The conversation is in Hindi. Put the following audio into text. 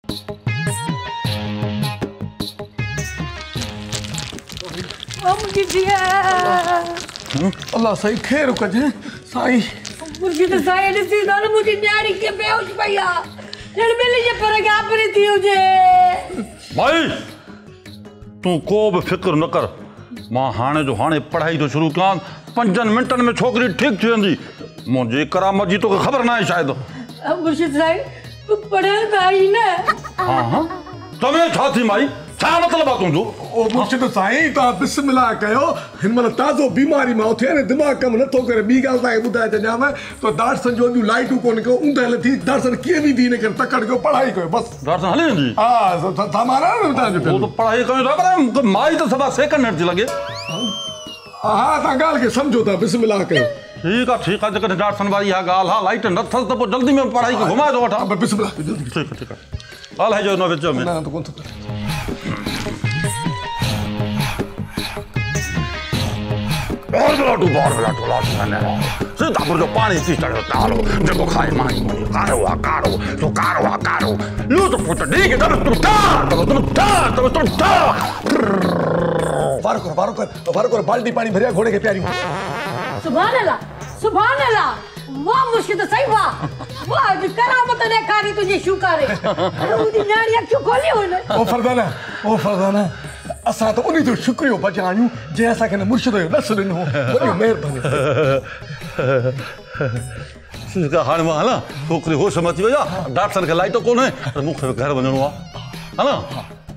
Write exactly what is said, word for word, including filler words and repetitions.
अल्लाह सही खैर कजे साईं मुझे तो साईं ॾिसी था न मुंहिंजी न्याणी खे बेहोश पई आहे ॼण ॿिली जे पर घाबरी थी हुजे। भाई तूं को बि फिक्र न कर, मां हाणे जो हाणे पढ़ाई तो शुरू कयां, पंजनि मिंटनि में छोकिरी ठीक थी वेंदी। मुंहिंजी करामत जी तोखे ख़बर न आहे शायदि। मुर्शिद साईं तूं पढ़ियल त आहीं न? हाँ हाँ तमें छा थी माई, छा मतलब आहे तुंहिंजो? ओ मुर्शिद साईं तव्हां बिस्मिल्लाह कयो, हिन महिल ताज़ो बीमारी मां उथिया न, दिमाग़ कमु नथो करे। ॿी ॻाल्हि तव्हांखे ॿुधाए छॾियां तो दार्सन जो अॼु लाइटूं कोन कयो, ऊंदहि थी दार्सन कीअं बि थी न करे तकड़ कयो, पढ़ाई कयो बसि। दार्सन हली वेंदी? हा सामान आहे न तव्हांजो। वो तो पढ़ाई कयो था पर माई तो सभा सेकंड हैंड थी लॻे। हा तव्हां ॻाल्हि खे सम्झो था, बिस्मिल्लाह कयो। ठीक है ठीक है, जेकॾहिं दार्सन वारी आहे ॻाल्हि, हा लाइट न अथसि त पोइ जल्दी में पढ़ाई खे घुमाए थो वठां। बिस्मिल्लाह जल्दी। ठीक है ठीक है, ॻाल्हाइजो न विच में। न त कोन थो करे। बाहर लाटू बाहर लाटू लाटू ने सीधा पर जो पानी पी चढ़ो तारो जेको खाए माई माई कारो आ कारो तो कारो आ कारो लो तो पुट ठीक है तब तुम था तब तुम था तब तुम था वार कर वार कर वार कर बाल्टी पानी भरिया घोड़े के प्यारी। सुभान अल्लाह सुभान अल्लाह, वाह मुर्शिद साईं वाह वाह, करामत ॾेखारी तुंहिंजी शुक्र आहे। मुंहिंजी न्याणी अखियूं खोलियूं आहिनि। ओ फरदाना ओ फरदाना असां त उन्हीं जो शुक्रियो बचा आहियूं जंहिं असांखे न मुर्शिद जो नस ॾिनो, वॾी महिरबानी। ठीक है हाणे मां हलां, छोकिरी होश में अची वई आहे, दार्सन खे लाइटो कोन्हे, मूंखे घर वञिणो आहे, हलां।